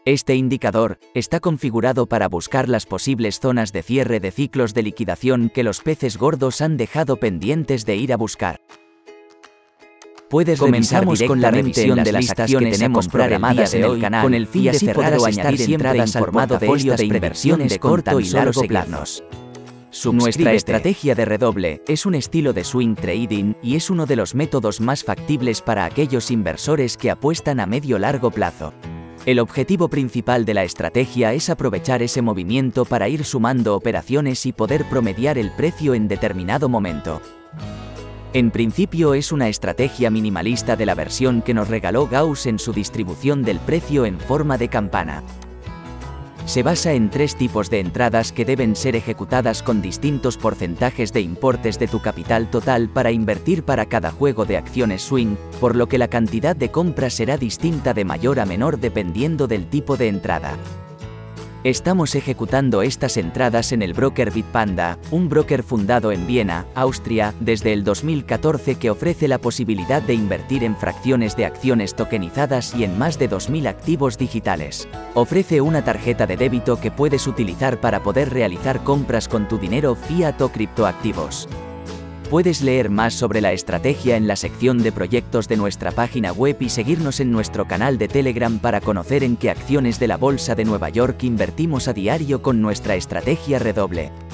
Este indicador está configurado para buscar las posibles zonas de cierre de ciclos de liquidación que los peces gordos han dejado pendientes de ir a buscar. Puedes revisar directamente con la revisión de las acciones que tenemos programadas en el canal con el fin de cerrar o añadir entradas al portafolio de inversión de corto y largo plazo. Nuestra estrategia de redoble es un estilo de swing trading y es uno de los métodos más factibles para aquellos inversores que apuestan a medio-largo plazo. El objetivo principal de la estrategia es aprovechar ese movimiento para ir sumando operaciones y poder promediar el precio en determinado momento. En principio es una estrategia minimalista de la versión que nos regaló Gauss en su distribución del precio en forma de campana. Se basa en 3 tipos de entradas que deben ser ejecutadas con distintos porcentajes de importes de tu capital total para invertir para cada juego de acciones swing, por lo que la cantidad de compra será distinta de mayor a menor dependiendo del tipo de entrada. Estamos ejecutando estas entradas en el broker Bitpanda, un broker fundado en Viena, Austria, desde el 2014 que ofrece la posibilidad de invertir en fracciones de acciones tokenizadas y en más de 2000 activos digitales. Ofrece una tarjeta de débito que puedes utilizar para poder realizar compras con tu dinero fiat o criptoactivos. Puedes leer más sobre la estrategia en la sección de proyectos de nuestra página web y seguirnos en nuestro canal de Telegram para conocer en qué acciones de la Bolsa de Nueva York invertimos a diario con nuestra estrategia redoble.